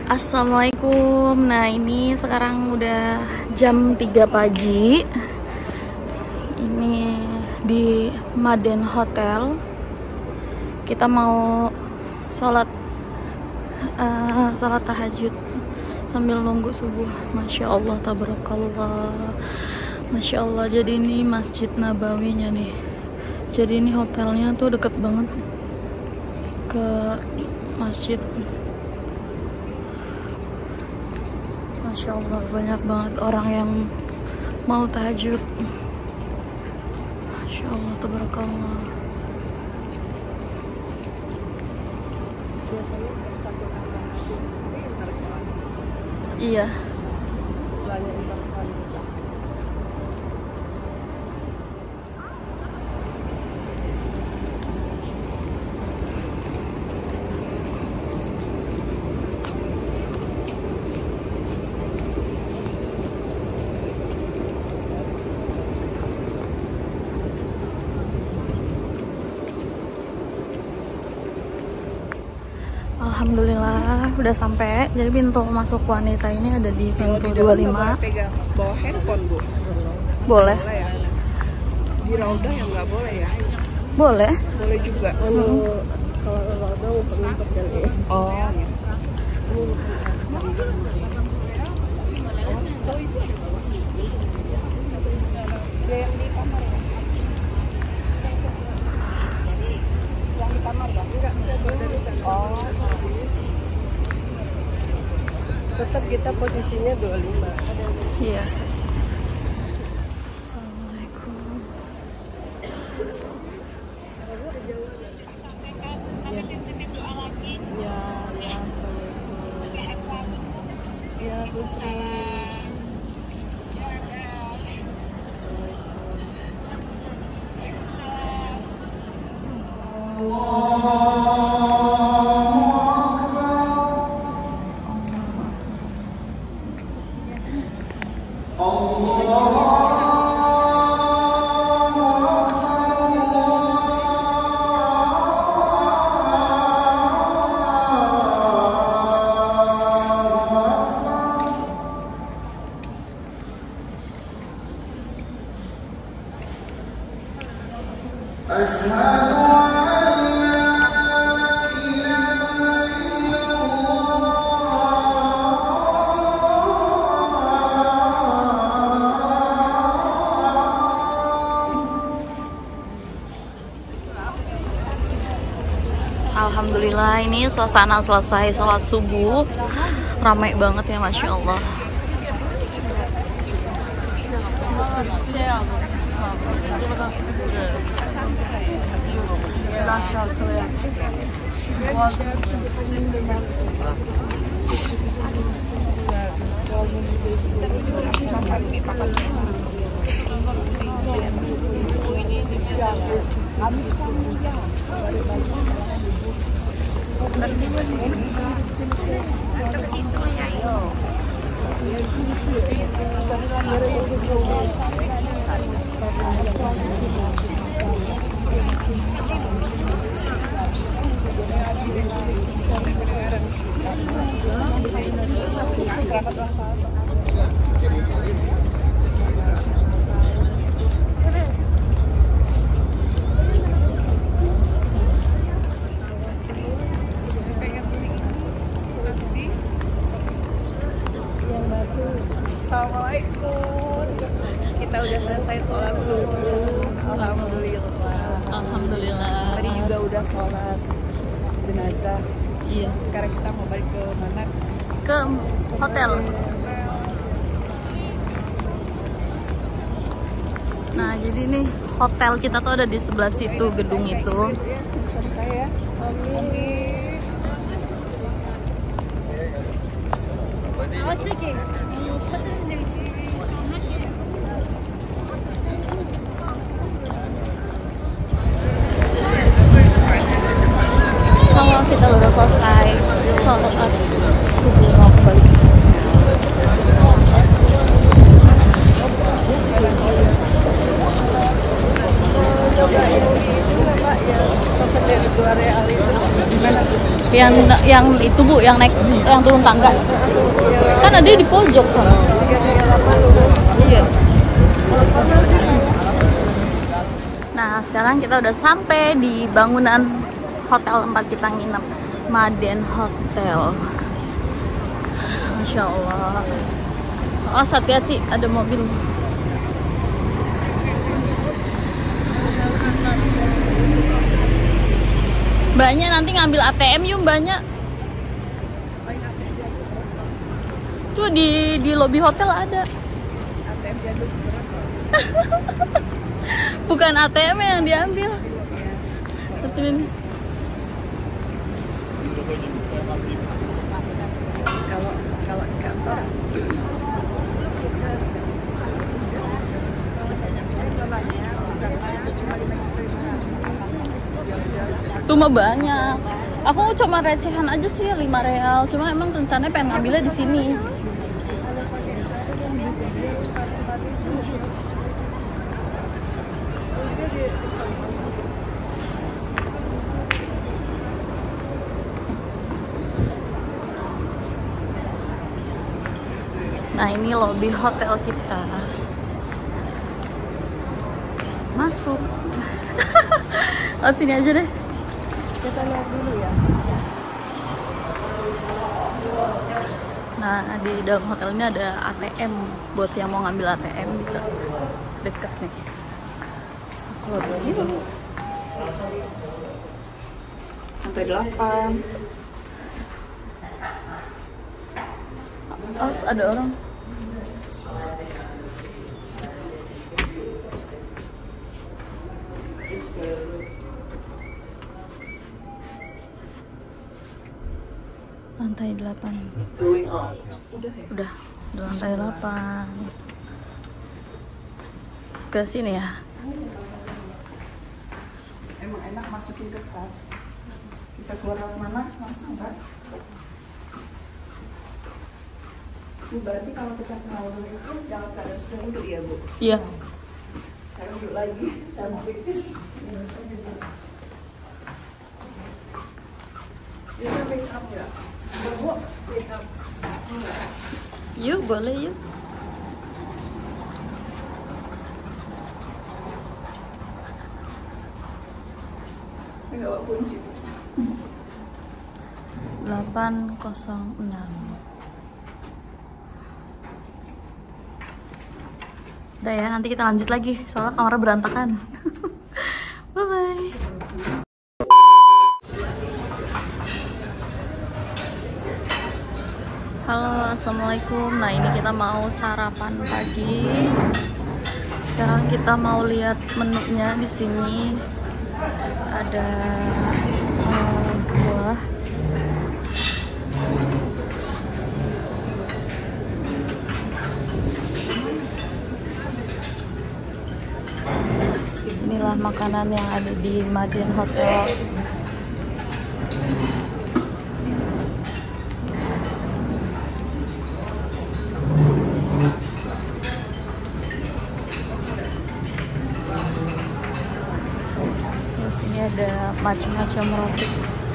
Assalamualaikum. Nah, ini sekarang udah jam 3 pagi. Ini di Madden Hotel. Kita mau sholat tahajud sambil nunggu subuh. Masya Allah, tabarakallah. Masya Allah. Jadi ini Masjid Nabawinya nih. Jadi ini hotelnya tuh deket banget ke masjid. Masya Allah, banyak banget orang yang mau tahajud. Masya Allah, tabarakallah. Iya. Alhamdulillah udah sampai. Jadi pintu masuk wanita ini ada di pintu 25. Pegang bawa handphone, Bu. Boleh? Boleh ya. Di Raudah yang nggak boleh ya? Boleh. Boleh juga. Kalau Raudah untuk kali. Oh, ya. Yang di kamar ya? Yang di kamar ya? Enggak, oh. Tetap kita posisinya 25. Iya. Assalamualaikum. Ya, Bu Sri. Alhamdulillah, ini suasana selesai sholat subuh. Ramai banget ya, Masya Allah. Kita ke situ ya, yuk. Assalamualaikum. Kita udah selesai sholat subuh. Alhamdulillah. Alhamdulillah. Tadi juga udah sholat jenazah. Iya. Sekarang kita mau balik ke mana? Ke hotel. Nah, jadi nih hotel kita tuh ada di sebelah situ, gedung itu. Saya. Amin. Kalau kita udah selesai sholat subuh mau kembali. yang itu Tuh Bu, yang naik, yang turun tangga. Kan ada di pojok kan. Iya. Nah, sekarang kita udah sampai di bangunan hotel tempat kita nginep, Maden Hotel. Masya Allah. Oh, hati-hati, ada mobil. Mbaknya nanti ngambil ATM yuk, mbaknya. Tuh di lobi hotel ada. ATM jadul. Bukan ATM yang diambil. Ini. Kalau di kantor Tuh mah banyak. Aku cuma recehan aja sih, 5 real. Cuma emang rencananya pengen ngambilnya di sini. Nah, ini lobi hotel kita. Masuk. Lewat sini aja deh. kita lihat dulu ya. Nah, di dalam hotel ini ada ATM. Buat yang mau ngambil ATM bisa dekat nih. Bisa keluar begitu. Sampai 8. Oh, ada orang. Lantai 8. Udah lantai 8. Ke sini ya. Emang enak masukin ke tas. Kita keluar mana langsung kan? Bu, berarti kalau kita kenal dulu itu jangan keadaan sudah duduk ya Bu? Iya. Saya duduk lagi, saya mau pipis. Bisa make up ya? Bu, make up. Yuk, boleh yuk. Saya nggak bawa kunci. 806. Udah ya, nanti kita lanjut lagi. Soalnya kamarnya berantakan. Bye-bye. Halo, assalamualaikum. Nah, ini kita mau sarapan pagi. Sekarang kita mau lihat menunya di sini. Ada buah. Inilah makanan yang ada di Maden Hotel. Terus ini ada macam-macam roti.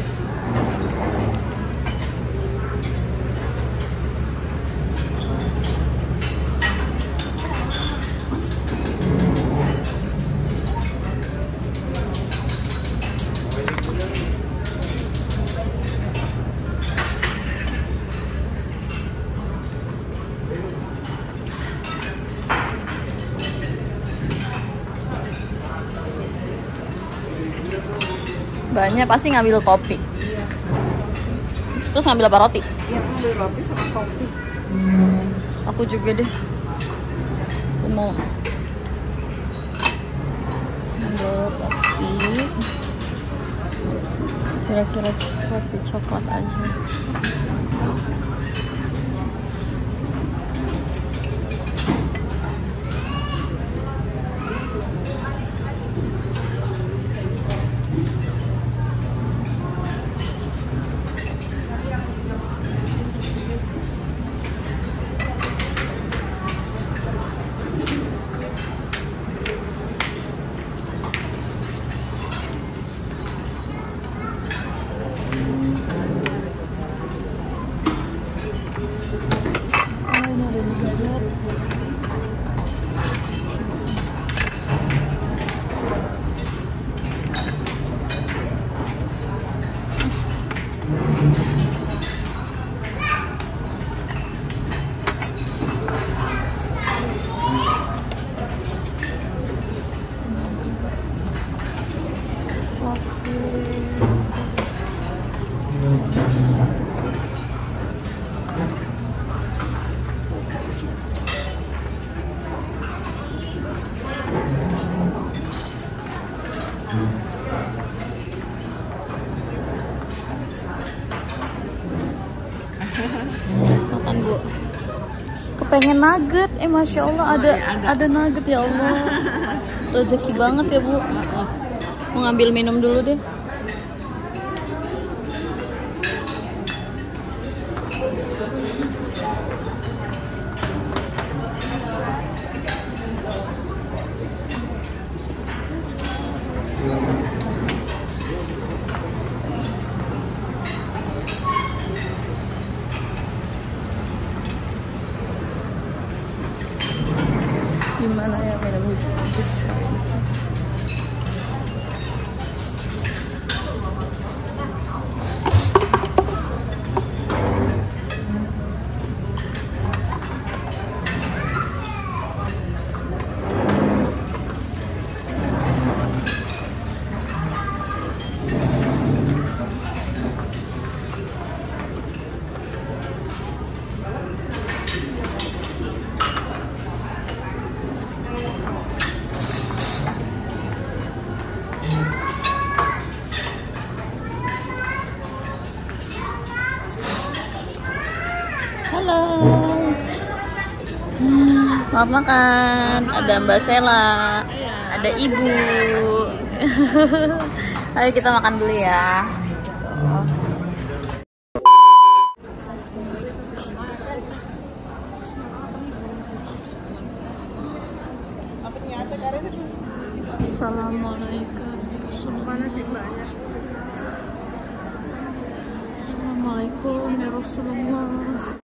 Banyak pasti ngambil kopi. Terus ngambil apa, roti? Iya, ngambil roti sama kopi. Aku juga deh. Aku mau ngambil roti. Kira-kira roti coklat aja. Makan Bu. Kepengen nugget, masya Allah ada nugget ya Allah. Rezeki banget ya Bu. Mau ngambil minum dulu deh. Gimana ya minum jus? Halo. Selamat makan. Ada Mbak Sela, ada Ibu. Ayo kita makan dulu ya. Assalamualaikum. Assalamualaikum ya Rasulullah.